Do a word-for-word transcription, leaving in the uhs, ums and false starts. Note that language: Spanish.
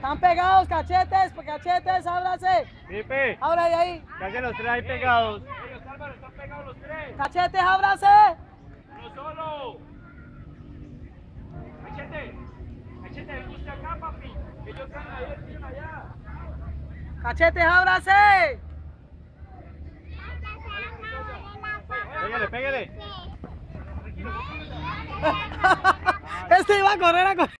Están pegados, cachetes, cachetes, ábrase. Pipe, Ahora de ahí. ¿qué hacen los tres ahí pegados? Ellos, Álvaro, están pegados los tres. Cachetes, ábrase. Uno solo. Cachete. Cachete, ven usted acá, papi. Ellos están ahí, ellos están allá. Cachetes, ábrase. Pégale, pégale. Este iba a correr a correr.